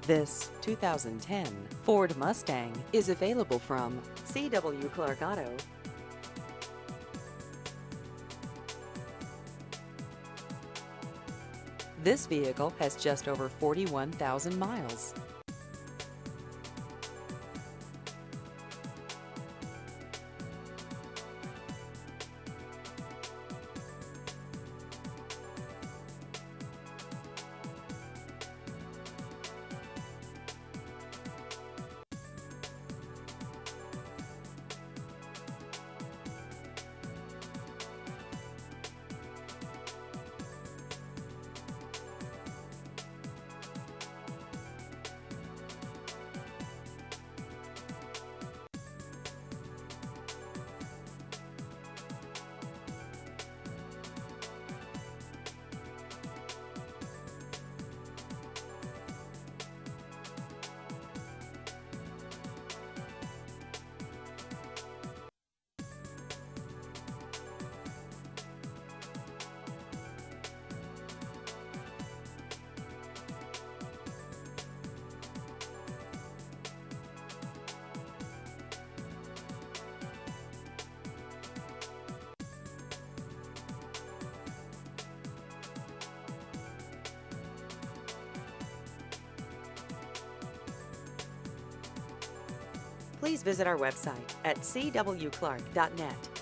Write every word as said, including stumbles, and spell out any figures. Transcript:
This two thousand ten Ford Mustang is available from C W Clark Auto. This vehicle has just over forty-one thousand miles. Please visit our website at c w clark dot net.